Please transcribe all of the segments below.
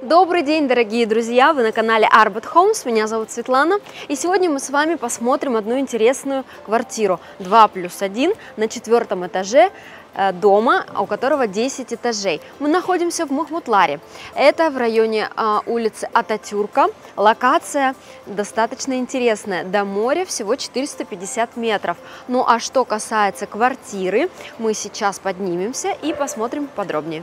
Добрый день, дорогие друзья! Вы на канале Arbat Homes, меня зовут Светлана, и сегодня мы с вами посмотрим одну интересную квартиру 2+1 на 4-м этаже дома, у которого 10 этажей. Мы находимся в Махмутларе. Это в районе улицы Ататюрка. Локация достаточно интересная. До моря всего 450 метров. Ну а что касается квартиры, мы сейчас поднимемся и посмотрим подробнее.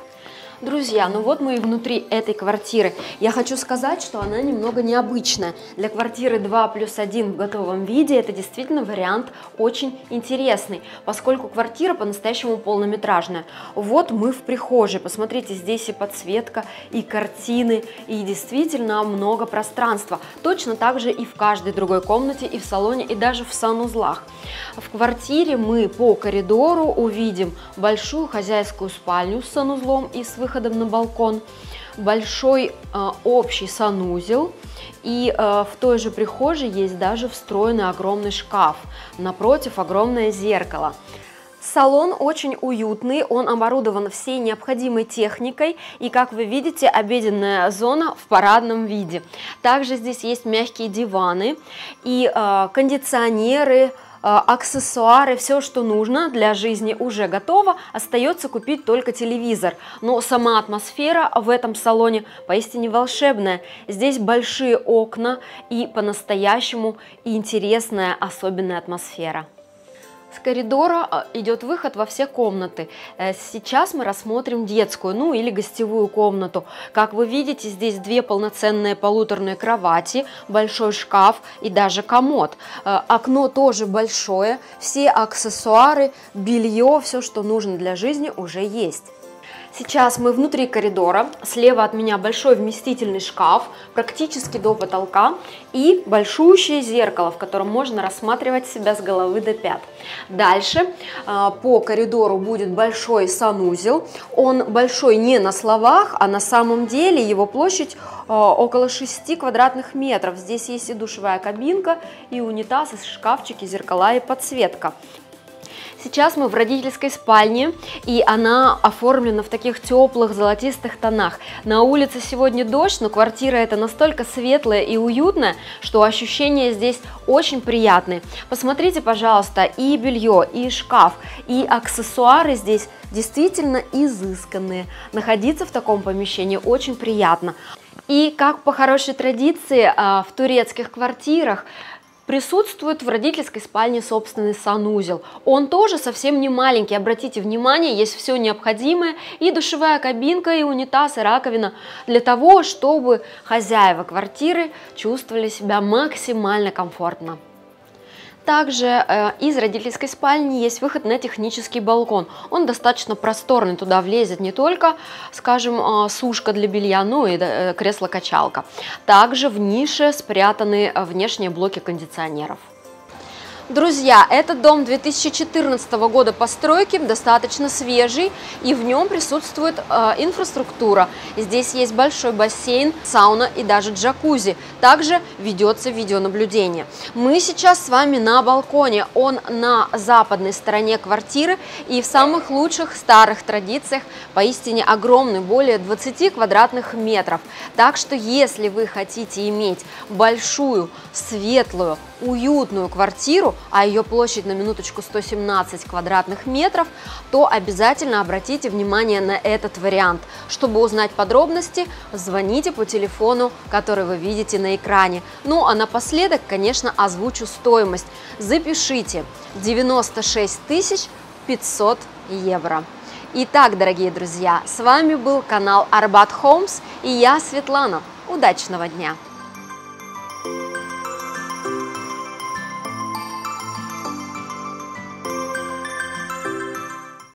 Друзья, ну вот мы и внутри этой квартиры. Я хочу сказать, что она немного необычная. Для квартиры 2+1 в готовом виде это действительно вариант очень интересный, поскольку квартира по-настоящему полнометражная. Вот мы в прихожей. Посмотрите, здесь и подсветка, и картины, и действительно много пространства. Точно так же и в каждой другой комнате, и в салоне, и даже в санузлах. В квартире мы по коридору увидим большую хозяйскую спальню с санузлом и с выходом на балкон, большой общий санузел, и в той же прихожей есть даже встроенный огромный шкаф, напротив огромное зеркало. Салон очень уютный, он оборудован всей необходимой техникой, и, как вы видите, обеденная зона в парадном виде. Также здесь есть мягкие диваны и кондиционеры, аксессуары, все, что нужно для жизни уже готово, остается купить только телевизор. Но сама атмосфера в этом салоне поистине волшебная. Здесь большие окна и по-настоящему интересная особенная атмосфера. С коридора идет выход во все комнаты. Сейчас мы рассмотрим детскую, ну или гостевую комнату. Как вы видите, здесь две полноценные полуторные кровати, большой шкаф и даже комод. Окно тоже большое, все аксессуары, белье, все, что нужно для жизни, уже есть. Сейчас мы внутри коридора, слева от меня большой вместительный шкаф, практически до потолка, и большущее зеркало, в котором можно рассматривать себя с головы до пят. Дальше по коридору будет большой санузел, он большой не на словах, а на самом деле его площадь около 6 квадратных метров. Здесь есть и душевая кабинка, и унитаз, и шкафчики, зеркала и подсветка. Сейчас мы в родительской спальне, и она оформлена в таких теплых золотистых тонах. На улице сегодня дождь, но квартира эта настолько светлая и уютная, что ощущения здесь очень приятные. Посмотрите, пожалуйста, и белье, и шкаф, и аксессуары здесь действительно изысканные. Находиться в таком помещении очень приятно. И как по хорошей традиции в турецких квартирах, присутствует в родительской спальне собственный санузел. Он тоже совсем не маленький, обратите внимание, есть все необходимое, и душевая кабинка, и унитаз, и раковина, для того, чтобы хозяева квартиры чувствовали себя максимально комфортно. Также из родительской спальни есть выход на технический балкон. Он достаточно просторный, туда влезет не только, скажем, сушка для белья, но и кресло-качалка. Также в нише спрятаны внешние блоки кондиционеров. Друзья, этот дом 2014 года постройки, достаточно свежий, и в нем присутствует инфраструктура. Здесь есть большой бассейн, сауна и даже джакузи. Также ведется видеонаблюдение. Мы сейчас с вами на балконе, он на западной стороне квартиры, и в самых лучших старых традициях поистине огромный, более 20 квадратных метров. Так что если вы хотите иметь большую, светлую, уютную квартиру, а ее площадь на минуточку 117 квадратных метров, то обязательно обратите внимание на этот вариант. Чтобы узнать подробности, звоните по телефону, который вы видите на экране. Ну а напоследок, конечно, озвучу стоимость. Запишите: 96 500 евро. Итак, дорогие друзья, с вами был канал Arbat Homes и я, Светлана. Удачного дня!